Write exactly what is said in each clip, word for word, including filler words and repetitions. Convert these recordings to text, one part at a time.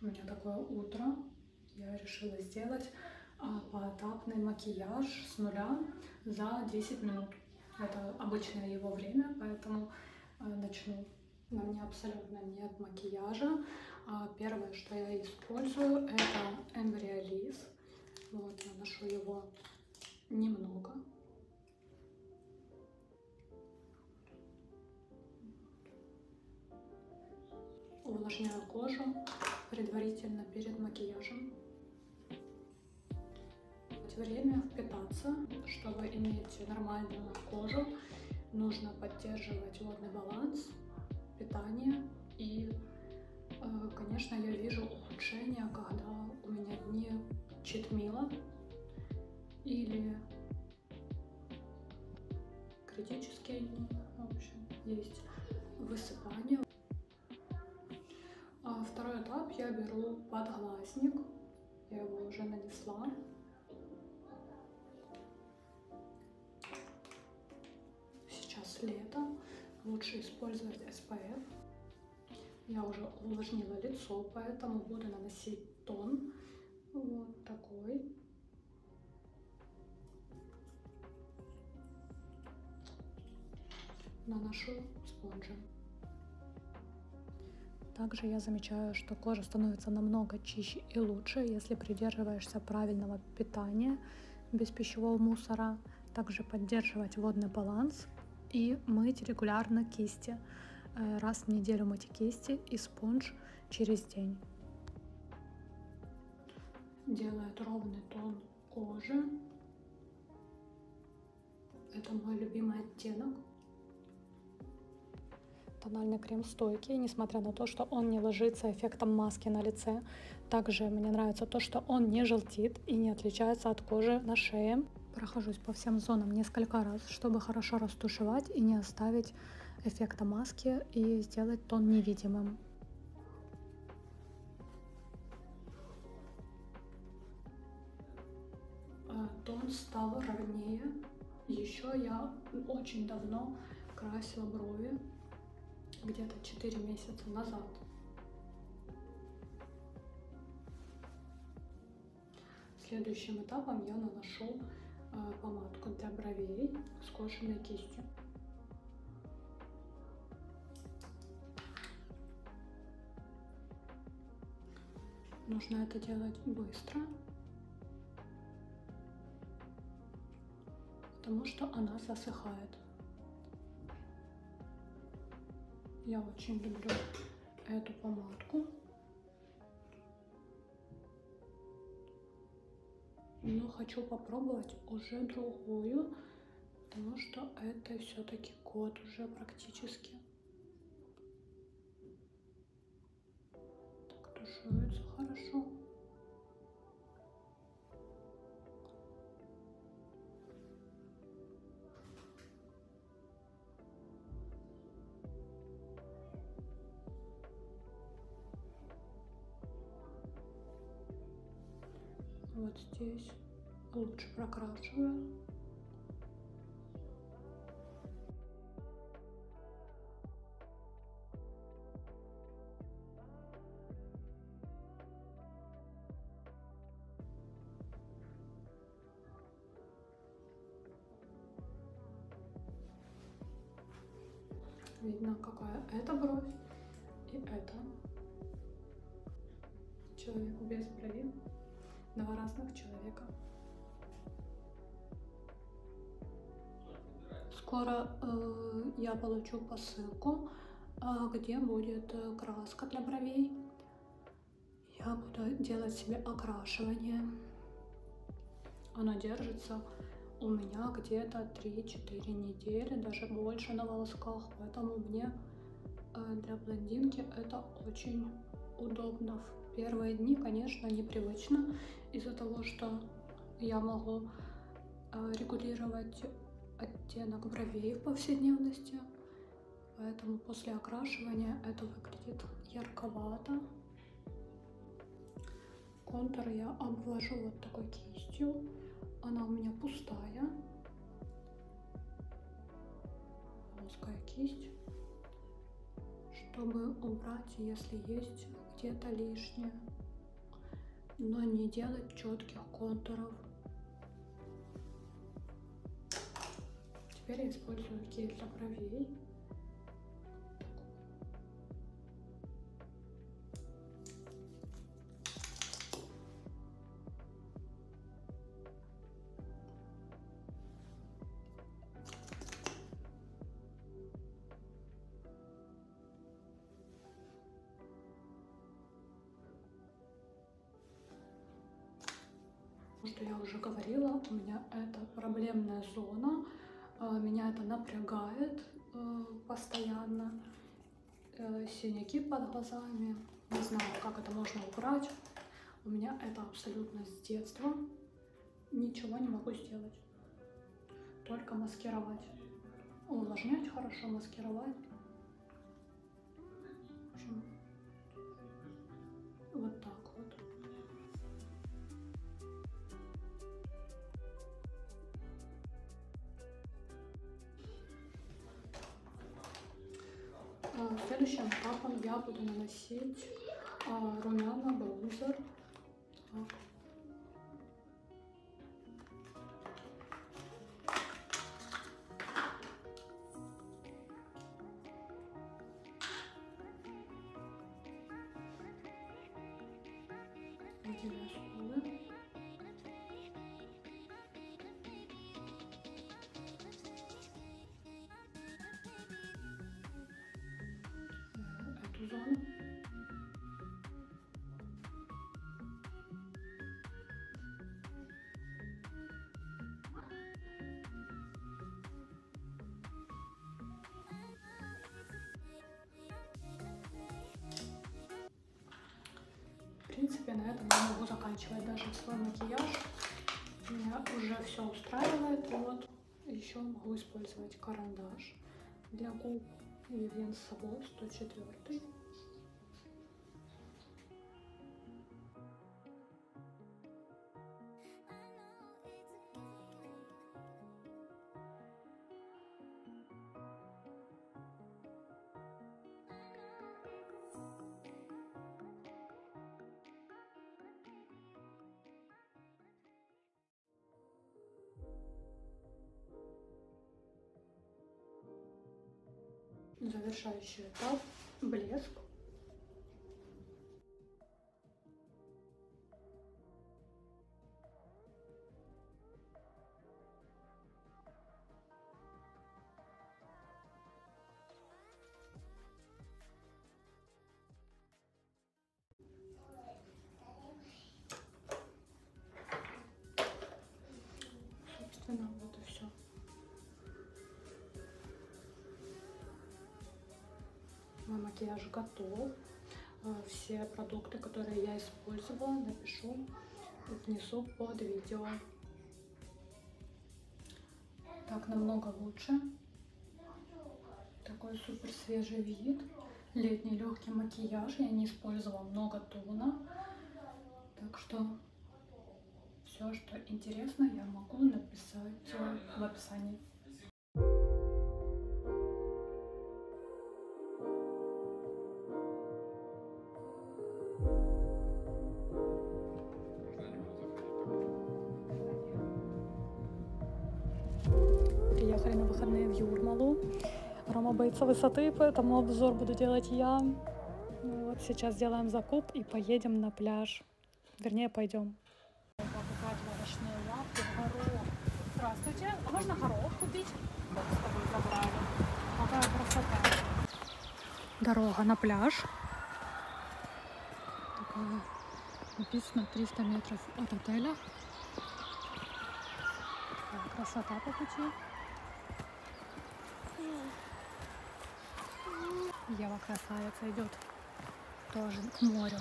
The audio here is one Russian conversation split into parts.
У меня такое утро. Я решила сделать а, поэтапный макияж с нуля за десять минут. Это обычное его время, поэтому а, начну. На мне абсолютно нет макияжа. А, первое, что я использую, это Embryolisse. Вот, наношу его немного. Увлажняю кожу предварительно перед макияжем. Время впитаться. Чтобы иметь нормальную кожу, нужно поддерживать водный баланс, питание. И, конечно, я вижу ухудшение, когда у меня дни читмила или критические дни. В общем, есть высыпание. А второй этап я беру подглазник. Я его уже нанесла. Сейчас лето, лучше использовать эс пэ эф. Я уже увлажнила лицо, поэтому буду наносить тон вот такой. Наношу спонжем. Также я замечаю, что кожа становится намного чище и лучше, если придерживаешься правильного питания, без пищевого мусора. Также поддерживать водный баланс и мыть регулярно кисти. Раз в неделю мыть кисти и спонж через день. Делает ровный тон кожи. Это мой любимый оттенок. Тональный крем стойкий, несмотря на то, что он не ложится эффектом маски на лице. Также мне нравится то, что он не желтит и не отличается от кожи на шее. Прохожусь по всем зонам несколько раз, чтобы хорошо растушевать и не оставить эффекта маски и сделать тон невидимым. Тон стал ровнее. Еще я очень давно красила брови, где-то четыре месяца назад. Следующим этапом я наношу э, помадку для бровей с кожаной кистью. Нужно это делать быстро, потому что она засыхает. Я очень люблю эту помадку. Но хочу попробовать уже другую, потому что это все-таки год уже практически. Так тушуется хорошо. Вот здесь лучше прокрашиваю. Видно, какая это бровь и это. Человек без брови. Два разных человека. Скоро э, я получу посылку, э, где будет э, краска для бровей. Я буду делать себе окрашивание. Оно держится у меня где-то три-четыре недели, даже больше на волосках. Поэтому мне э, для блондинки это очень удобно. В первые дни, конечно, непривычно из-за того, что я могу э, регулировать оттенок бровей в повседневности. Поэтому после окрашивания это выглядит ярковато. Контур я обвожу вот такой кистью. Она у меня пустая. Плоская кисть. Чтобы убрать, если есть где-то лишнее, но не делать четких контуров. Теперь я использую гель для бровей. Что я уже говорила, у меня это проблемная зона, меня это напрягает постоянно, синяки под глазами, не знаю, как это можно убрать. У меня это абсолютно с детства, ничего не могу сделать, только маскировать, увлажнять хорошо, маскировать. В общем, вот так вот. Следующим этапом я буду наносить а, румяна, бронзер. Так. Выделяю скулы. Эту зону. В принципе, на этом я могу заканчивать даже свой макияж. Меня уже все устраивает. Вот. Еще могу использовать карандаш для губ Vivienne Sabo сто четыре. Завершающий этап — блеск. Собственно, вот и все. Мой макияж готов. Все продукты, которые я использовала, напишу внизу под видео. Так намного лучше. Такой супер свежий вид. Летний легкий макияж. Я не использовала много тона. Так что все, что интересно, я могу написать в описании. Приехали на выходные в Юрмалу. Рома боится высоты, поэтому обзор буду делать я. Вот сейчас сделаем закуп и поедем на пляж. Вернее, пойдем. Покупать овощные лапки, горох. Здравствуйте. А можно горох купить? Вот с тобой забрали. Какая красота. Дорога на пляж. Такая, написано триста метров от отеля. Такая красота по пути. Ева красавица идет тоже к морю.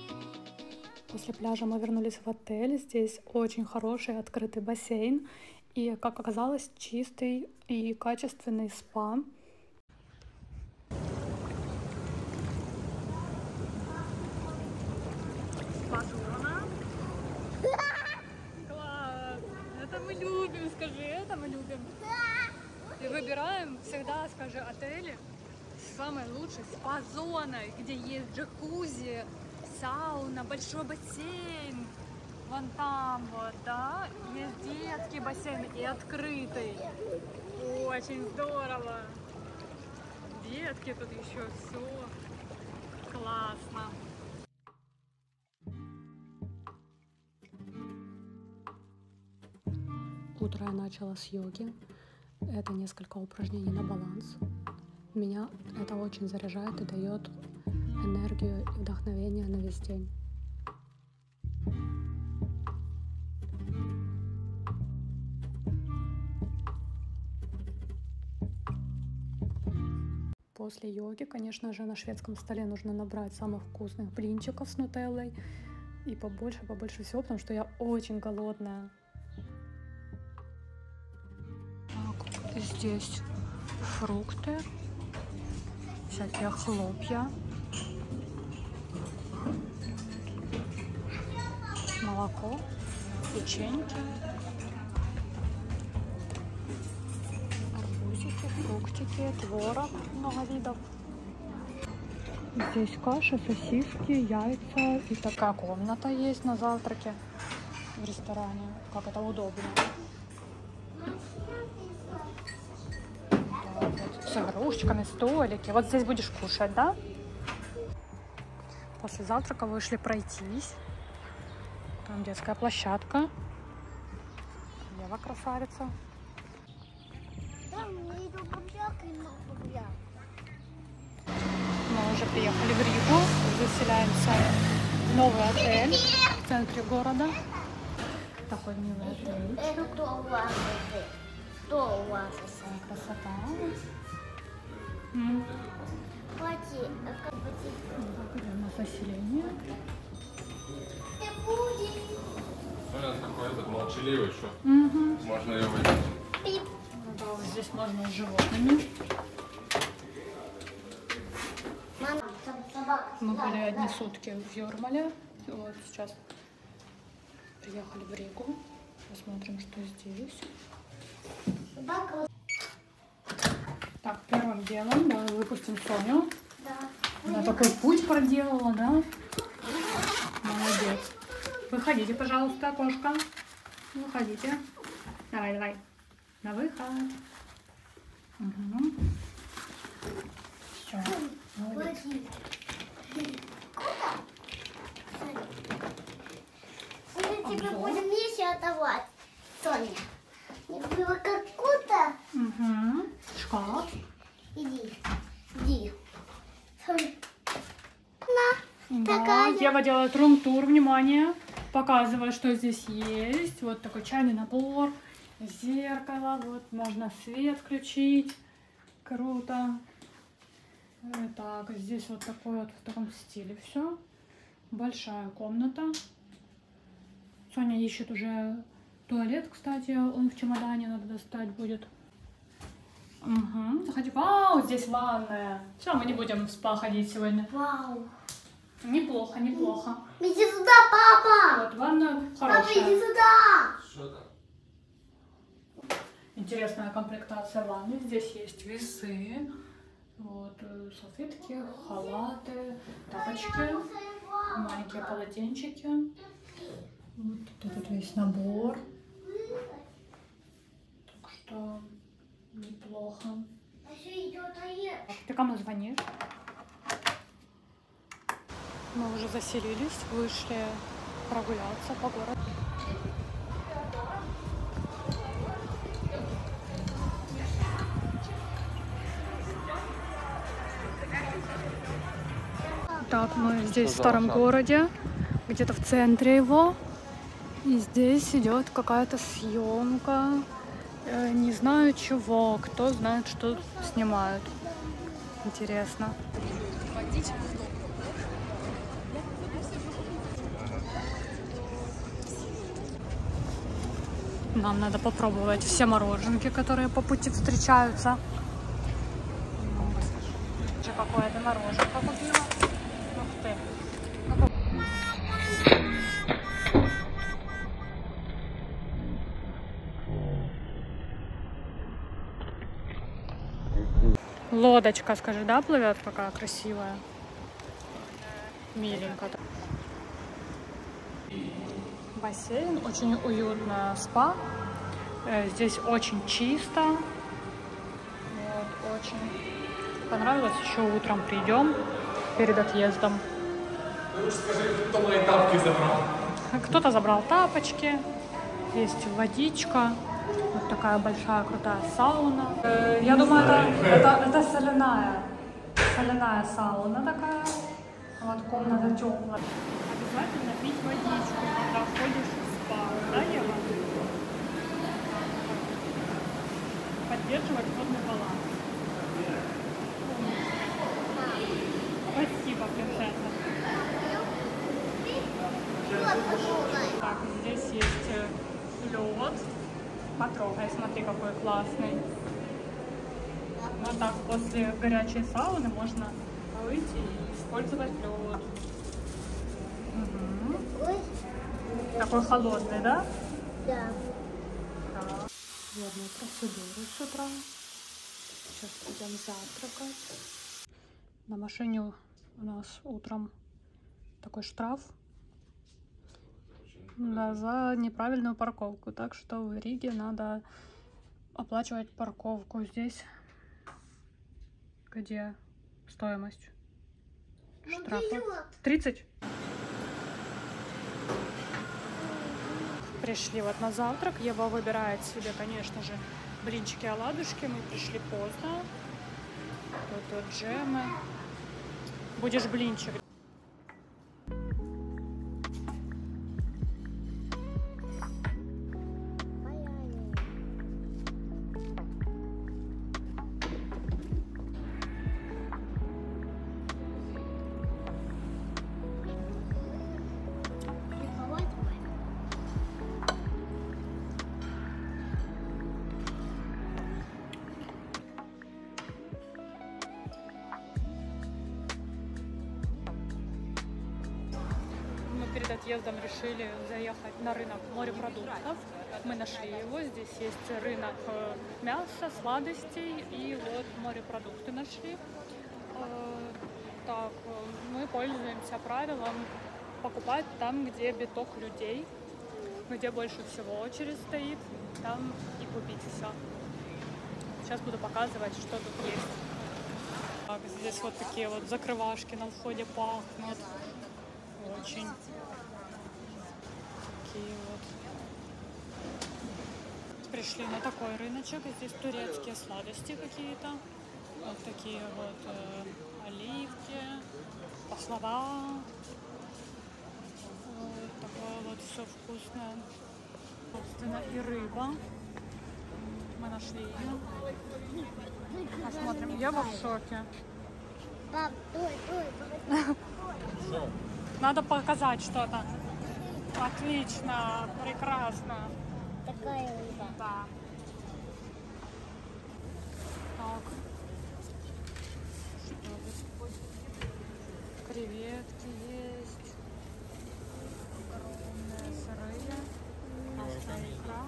После пляжа мы вернулись в отель. Здесь очень хороший открытый бассейн. И, как оказалось, чистый и качественный спа. Спа-зона. Класс! Это мы любим, скажи, это мы любим. И выбираем всегда, скажи, отели с самой лучшей спа-зоной, где есть джакузи, сауна, большой бассейн. Вон там вот, да, есть детский бассейн и открытый. Очень здорово. Детки тут еще, все классно. Утро я начала с йоги. Это несколько упражнений на баланс. Меня это очень заряжает и дает энергию и вдохновение на весь день. После йоги, конечно же, на шведском столе нужно набрать самых вкусных блинчиков с нутеллой. И побольше, побольше всего, потому что я очень голодная. Так, здесь фрукты, всякие хлопья, молоко, печеньки, арбузики, фруктики, творог, много видов. Здесь каша, сосиски, яйца. И такая комната есть на завтраке в ресторане. Как это удобно. Так, вот, с игрушечками, столики. Вот здесь будешь кушать, да? После завтрака вышли пройтись. Там детская площадка. Ева красавица. Мы уже приехали в Ригу, заселяемся в новый отель в центре города. Такой милый отель. Это кто у вас? Кто у вас? Красота. Плати. Идем на заселение. Смотри, такой этот молчаливый, что Угу. можно ее выйти. Да, вот здесь можно с животными. Мы были одни сутки в Юрмале. Вот сейчас приехали в Ригу. Посмотрим, что здесь. Так, первым делом давай выпустим Соню. Да. Она такой путь проделала, да? Молодец. Выходите, пожалуйста, кошка. Выходите. Давай, давай. На выход. Угу. Все. Молодец. Мы тебе будем вместе отдавать, Соня. Не было как-то. Угу. Шкаф. Иди, иди. Соня. На, Да. такая. Ева делает рум-тур, внимание. Показывает, что здесь есть. Вот такой чайный набор. Зеркало. Вот можно свет включить. Круто. Так, здесь вот такой вот в таком стиле все. Большая комната. Соня ищет уже туалет, кстати, он в чемодане, надо достать будет. Угу. Заходи. Вау, здесь ванная. Все, мы не будем в спа ходить сегодня. Вау. Неплохо, неплохо. Иди сюда, папа. Вот, ванна Папа, иди хорошая. сюда. Что там? Интересная комплектация ванны. Здесь есть весы, вот, э, салфетки, халаты, тапочки, маленькие полотенчики. Вот тут весь набор. Так что неплохо. А еще идет аир. Ты кому звонишь? Мы уже заселились, вышли прогуляться по городу. Так, мы здесь в старом городе, где-то в центре его. И здесь идет какая-то съемка. Э, не знаю чего, кто знает, что снимают. Интересно. Нам надо попробовать все мороженки, которые по пути встречаются. Вот. Какое-то мороженка купила. Ух ты. Лодочка, скажи, да, плывет, какая красивая. Миленько. Бассейн, очень уютная спа. Здесь очень чисто. Вот, очень понравилось. Еще утром придем перед отъездом. Лучше скажи, кто мои тапки забрал. Кто-то забрал тапочки. Есть водичка. Вот такая большая крутая сауна. Я думаю, это, это, это соляная. Соляная сауна такая. Вот комната теплая. Обязательно пить водичку, когда ходишь в спа, да, Ева? Поддерживать водный баланс. Спасибо, принцесса. Так, здесь есть лед. Потрогай, смотри, какой классный. Вот так после горячей сауны можно выйти и использовать лед. Угу. Такой холодный, да? Да. Так. Водные процедуры с утра. Сейчас идем завтракать. На машине у нас утром такой штраф. Да, за неправильную парковку. Так что в Риге надо оплачивать парковку. Здесь, где стоимость штрафа тридцать. Пришли вот на завтрак. Ева выбирает себе, конечно же, блинчики, оладушки. Мы пришли поздно. Тут вот джемы. Будешь блинчик. Перед отъездом решили заехать на рынок морепродуктов. Мы нашли его. Здесь есть рынок мяса, сладостей и вот морепродукты нашли. Так, мы пользуемся правилом покупать там, где биток людей, где больше всего очередь стоит, там и купить все. Сейчас буду показывать, что тут есть. Так, здесь вот такие вот закрывашки на входе пахнут. Очень такие вот. Пришли на такой рыночек. Здесь турецкие сладости какие-то. Вот такие вот э, оливки, пахлава. Вот такое вот все вкусное. Собственно, и рыба. Мы нашли ее. Посмотрим. Я в шоке. Пап, ой, ой, Надо показать что-то. Отлично, прекрасно. такая рыба. Да. Так. Что тут? Креветки есть. Огромные сырые. Красная икра.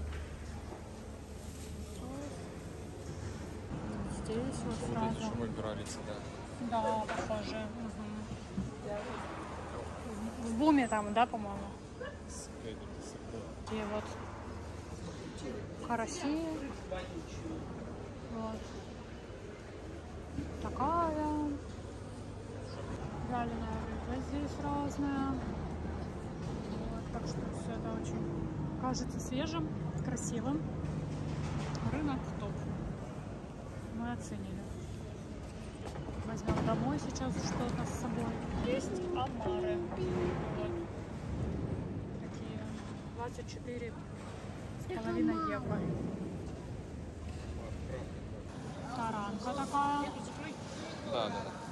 Здесь вот сразу. Выбирали сюда. Да, похоже. Угу. В Буме там, да, по-моему? И вот караси. Вот. Такая. Вяленая рыба здесь разная. Вот, так что все это очень кажется свежим, красивым. Рынок топ. Мы оценили. Возьмем домой сейчас что-то с собой. Есть омары. Вот. Такие. двадцать четыре с половиной евро. Таранка такая. Да, да, да.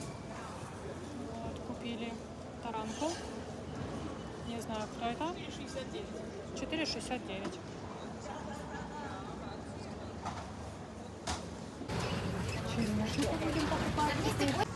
Вот, купили таранку. Не знаю, кто это. четыре шестьдесят девять. Черешню будем покупать.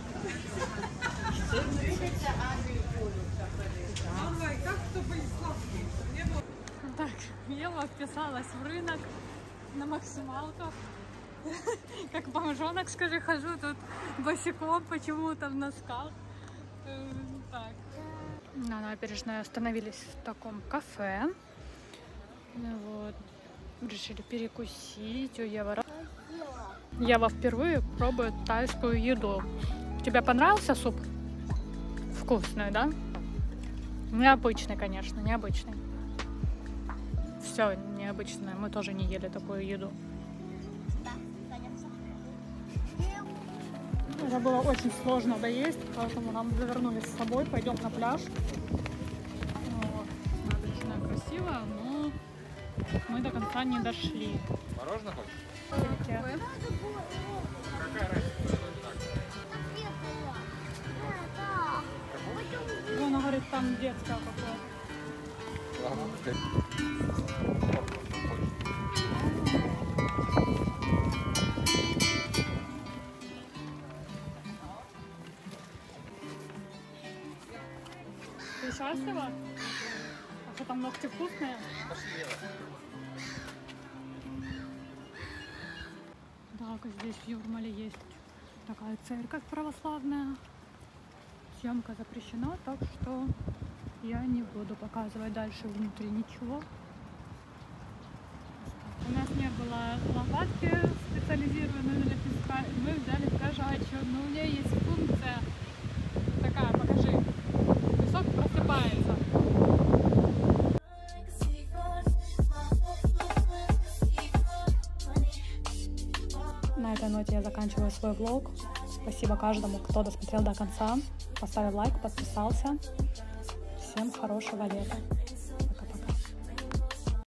Так, Ева вписалась в рынок на максималках. Как бомжонок, скажи, хожу тут босиком почему-то в носках. Так. На набережной остановились в таком кафе. Вот. Решили перекусить. У Евы. Ева впервые пробует тайскую еду. Тебе понравился суп? Вкусный, да? Необычный, конечно, необычный. Все необычное. Мы тоже не ели такую еду. Это было очень сложно доесть, поэтому нам завернулись с собой. Пойдем на пляж. Вот. Набережная красивая, но мы до конца не дошли. Мороженое хочешь? Какая разница? Она говорит, там детская какое. Ты счастлива? А что там ногти вкусные? Так, здесь в Юрмале есть такая церковь православная. Съемка запрещена, так что я не буду показывать дальше внутри ничего. У нас не было лопатки специализированной для песка. Мы взяли кошачью, но у нее есть функция такая, покажи. Песок просыпается. На этой ноте я заканчиваю свой влог. Спасибо каждому, кто досмотрел до конца. Поставил лайк, подписался. Всем хорошего лета.